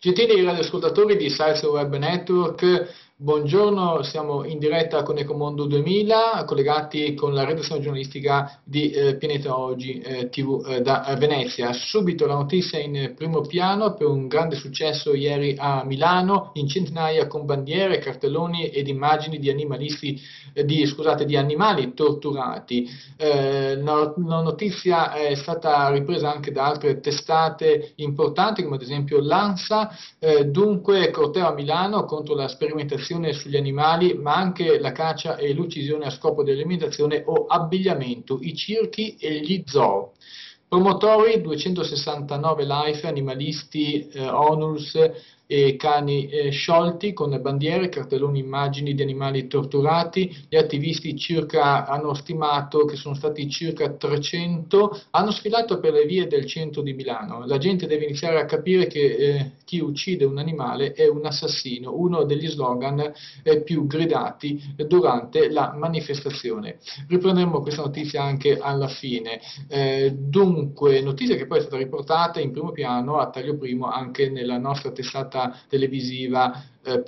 Gentili radioascoltatori di Salsa Web Network, buongiorno, siamo in diretta con Ecomondo 2000, collegati con la redazione giornalistica di Pianeta Oggi TV da Venezia. Subito la notizia in primo piano per un grande successo ieri a Milano, in centinaia con bandiere, cartelloni ed immagini di di animali torturati. La notizia è stata ripresa anche da altre testate importanti, come ad esempio l'ANSA. Dunque corteo a Milano contro la sperimentazione sugli animali, ma anche la caccia e l'uccisione a scopo di alimentazione o abbigliamento, i circhi e gli zoo. Promotori 269 life, animalisti, onus e cani sciolti con bandiere, cartelloni, immagini di animali torturati. Gli attivisti hanno stimato che sono stati circa 300, hanno sfilato per le vie del centro di Milano. La gente deve iniziare a capire che chi uccide un animale è un assassino, uno degli slogan più gridati durante la manifestazione. Riprenderemo questa notizia anche alla fine. Dunque, notizia che poi è stata riportata in primo piano a taglio primo anche nella nostra testata televisiva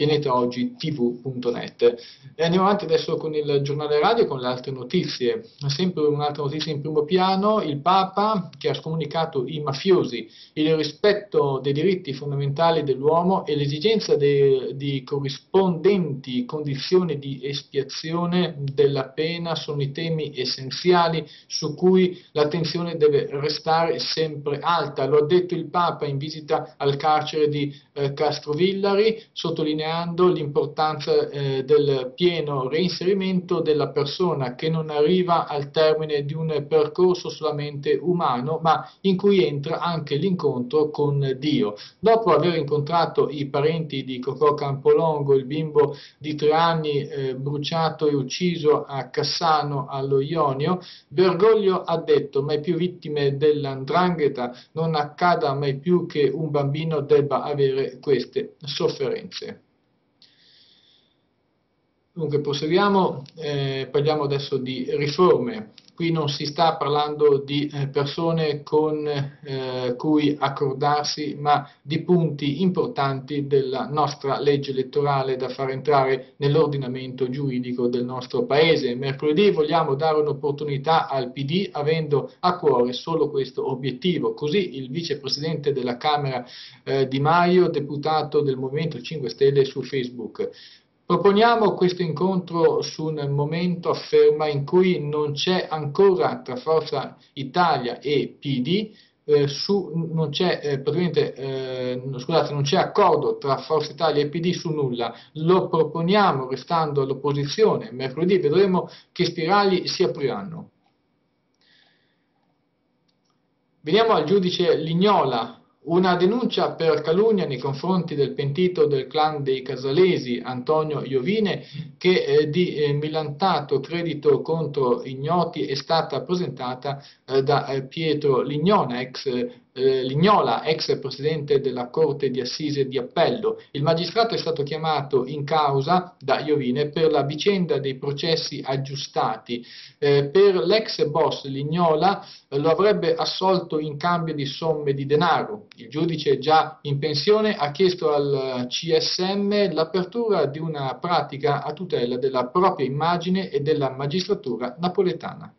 pianetaoggi.tv.net. Andiamo avanti adesso con il giornale radio, con le altre notizie. Sempre un'altra notizia in primo piano: il Papa che ha scomunicato i mafiosi il rispetto dei diritti fondamentali dell'uomo e l'esigenza di corrispondenti condizioni di espiazione della pena sono i temi essenziali su cui l'attenzione deve restare sempre alta. Lo ha detto il Papa in visita al carcere di Castrovillari, sottolineando l'importanza del pieno reinserimento della persona che non arriva al termine di un percorso solamente umano, ma in cui entra anche l'incontro con Dio. Dopo aver incontrato i parenti di Cocò Campolongo, il bimbo di 3 anni bruciato e ucciso a Cassano allo Ionio, Bergoglio ha detto: mai più vittime dell''ndrangheta, non accada mai più che un bambino debba avere queste sofferenze. Dunque proseguiamo, parliamo adesso di riforme. Qui non si sta parlando di persone con cui accordarsi, ma di punti importanti della nostra legge elettorale da far entrare nell'ordinamento giuridico del nostro Paese. Mercoledì vogliamo dare un'opportunità al PD avendo a cuore solo questo obiettivo. Così il vicepresidente della Camera Di Maio, deputato del Movimento 5 Stelle, su Facebook. Proponiamo questo incontro su un momento, afferma, in cui non c'è ancora tra Forza Italia e PD, non c'è accordo tra Forza Italia e PD su nulla. Lo proponiamo restando all'opposizione. Mercoledì vedremo che spirali si apriranno. Veniamo al giudice Lignola. Una denuncia per calunnia nei confronti del pentito del clan dei Casalesi, Antonio Iovine, che di milantato credito contro ignoti è stata presentata da Pietro Lignola, ex presidente della Corte di Assise di Appello. Il magistrato è stato chiamato in causa da Iovine per la vicenda dei processi aggiustati. Per l'ex boss Lignola lo avrebbe assolto in cambio di somme di denaro. Il giudice, già in pensione, ha chiesto al CSM l'apertura di una pratica a tutela della propria immagine e della magistratura napoletana.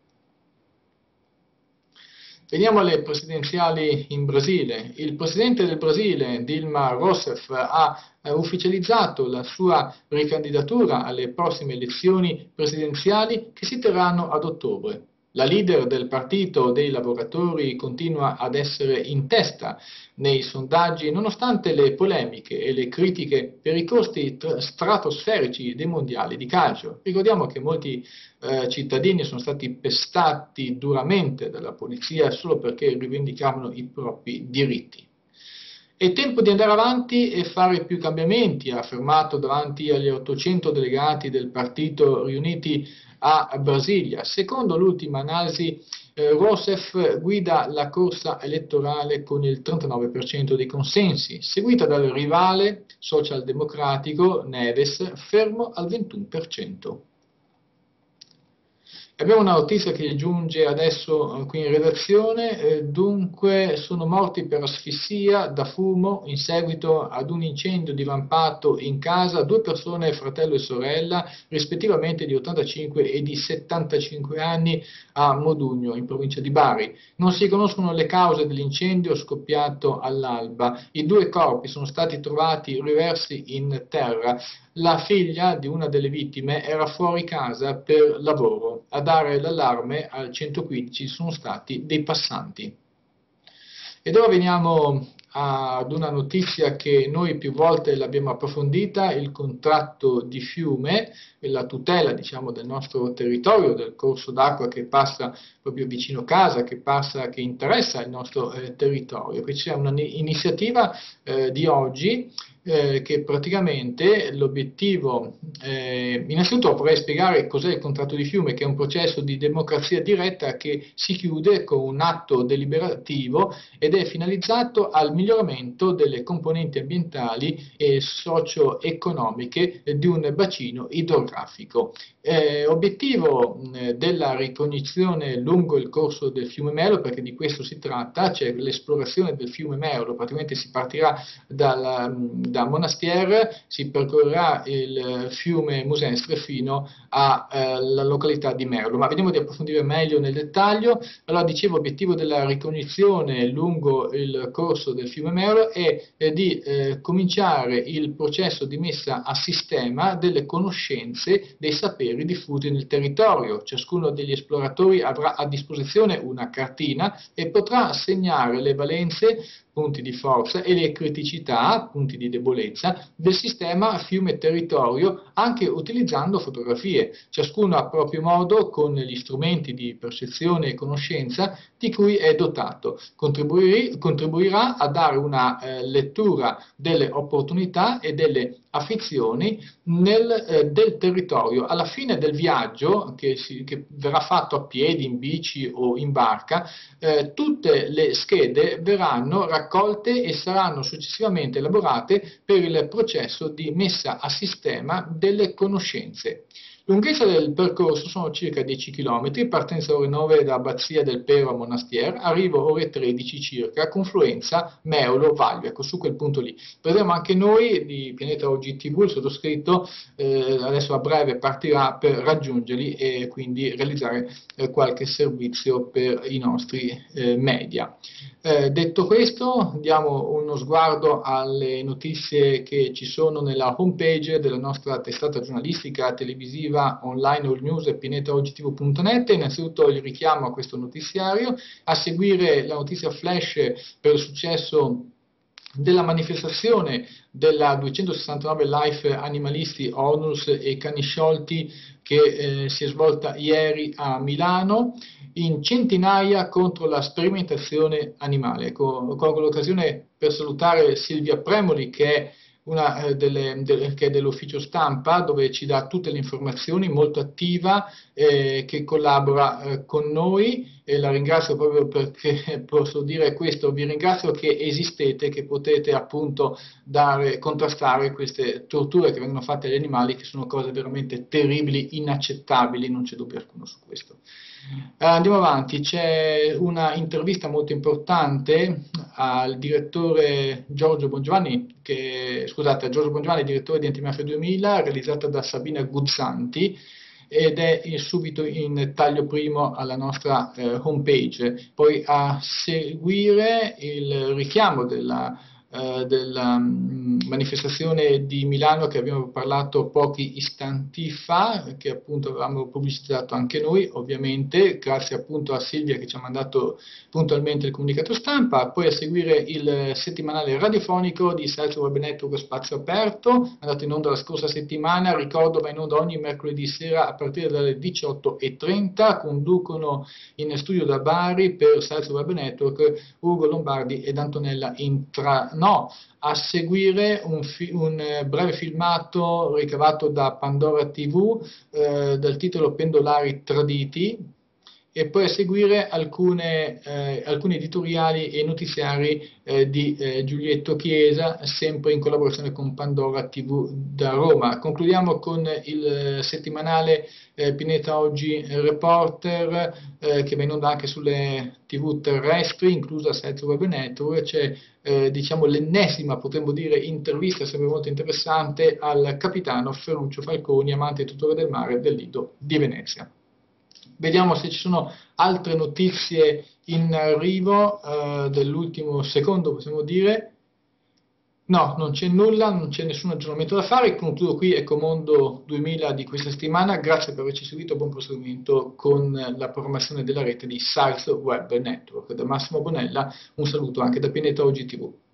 Veniamo alle presidenziali in Brasile. Il presidente del Brasile, Dilma Rousseff, ha ufficializzato la sua ricandidatura alle prossime elezioni presidenziali che si terranno ad ottobre. La leader del Partito dei Lavoratori continua ad essere in testa nei sondaggi nonostante le polemiche e le critiche per i costi stratosferici dei mondiali di calcio. Ricordiamo che molti cittadini sono stati pestati duramente dalla polizia solo perché rivendicavano i propri diritti. È tempo di andare avanti e fare più cambiamenti, ha affermato davanti agli 800 delegati del partito riuniti a Brasilia. Secondo l'ultima analisi, Rousseff guida la corsa elettorale con il 39% dei consensi, seguita dal rivale socialdemocratico Neves, fermo al 21%. Abbiamo una notizia che giunge adesso qui in redazione, dunque sono morti per asfissia da fumo in seguito ad un incendio divampato in casa due persone, fratello e sorella, rispettivamente di 85 e di 75 anni a Modugno, in provincia di Bari. Non si conoscono le cause dell'incendio scoppiato all'alba. I due corpi sono stati trovati riversi in terra. La figlia di una delle vittime era fuori casa per lavoro. A dare l'allarme al 115 sono stati dei passanti. Ed ora veniamo ad una notizia che noi più volte l'abbiamo approfondita, il contratto di fiume e la tutela, diciamo, del nostro territorio, del corso d'acqua che passa proprio vicino casa, che interessa il nostro territorio. Qui c'è un'iniziativa di oggi che praticamente l'obiettivo, innanzitutto vorrei spiegare cos'è il contratto di fiume, che è un processo di democrazia diretta che si chiude con un atto deliberativo ed è finalizzato al miglioramento delle componenti ambientali e socio-economiche di un bacino idrografico. Obiettivo della ricognizione lungo il corso del fiume Melo, perché di questo si tratta, c'è l'esplorazione del fiume Melo, praticamente si partirà da Monastier, si percorrerà il fiume Musenstre fino alla località di Merlo, ma vediamo di approfondire meglio nel dettaglio. Allora, dicevo, obiettivo della ricognizione lungo il corso del fiume Merlo è di cominciare il processo di messa a sistema delle conoscenze, dei saperi diffusi nel territorio. Ciascuno degli esploratori avrà a disposizione una cartina e potrà segnare le valenze, punti di forza, e le criticità, punti di debolezza, del sistema fiume-territorio, anche utilizzando fotografie, ciascuno a proprio modo con gli strumenti di percezione e conoscenza di cui è dotato. Contribuirà a dare una lettura delle opportunità e delle affizioni del territorio. Alla fine del viaggio, che verrà fatto a piedi, in bici o in barca, tutte le schede verranno raccolte e saranno successivamente elaborate per il processo di messa a sistema delle conoscenze. Lunghezza del percorso sono circa 10 km, partenza ore 9 da Abbazia del Pero a Monastier, arrivo ore 13 circa, confluenza Meolo-Vaglio, ecco, su quel punto lì. Vedremo anche noi di Pianeta Oggi TV, il sottoscritto, adesso a breve partirà per raggiungerli e quindi realizzare qualche servizio per i nostri media. Detto questo, diamo uno sguardo alle notizie che ci sono nella homepage della nostra testata giornalistica televisiva online all news pianetaogtv.net. Innanzitutto il richiamo a questo notiziario, a seguire la notizia flash per il successo della manifestazione della 269 Life Animalisti Onus e Cani Sciolti che si è svolta ieri a Milano, in centinaia contro la sperimentazione animale. Colgo l'occasione per salutare Silvia Premoli, che è una che è dell'ufficio stampa, dove ci dà tutte le informazioni, molto attiva, che collabora con noi, e la ringrazio proprio perché posso dire questo: vi ringrazio che esistete, che potete appunto contrastare queste torture che vengono fatte agli animali, che sono cose veramente terribili, inaccettabili, non c'è dubbio alcuno su questo. Andiamo avanti, c'è una intervista molto importante al direttore Giorgio Bongiovanni, Giorgio Bongiovanni, direttore di Antimafia 2000, realizzata da Sabina Guzzanti, ed è subito in taglio primo alla nostra homepage. Poi a seguire il richiamo della manifestazione di Milano, che abbiamo parlato pochi istanti fa, che appunto avevamo pubblicizzato anche noi, ovviamente grazie appunto a Silvia che ci ha mandato puntualmente il comunicato stampa. Poi a seguire il settimanale radiofonico di Salto Web Network Spazio Aperto, andato in onda la scorsa settimana, ricordo, va in onda ogni mercoledì sera a partire dalle 18:30, conducono in studio da Bari per Salto Web Network Ugo Lombardi ed Antonella a seguire un breve filmato ricavato da Pandora TV dal titolo Pendolari Traditi, e poi a seguire alcuni editoriali e notiziari di Giulietto Chiesa, sempre in collaborazione con Pandora TV da Roma. Concludiamo con il settimanale Pineta Oggi Reporter, che va in onda anche sulle TV terrestri, inclusa Senza Web Network. C'è diciamo l'ennesima, potremmo dire, intervista sempre molto interessante al capitano Ferruccio Falconi, amante e tutore del mare del Lido di Venezia. Vediamo se ci sono altre notizie in arrivo dell'ultimo secondo, possiamo dire. No, non c'è nulla, non c'è nessun aggiornamento da fare. Concludo qui Ecomondo 2000 di questa settimana. Grazie per averci seguito, buon proseguimento con la programmazione della rete di South Web Network. Da Massimo Bonella, un saluto anche da Pineta Oggi TV.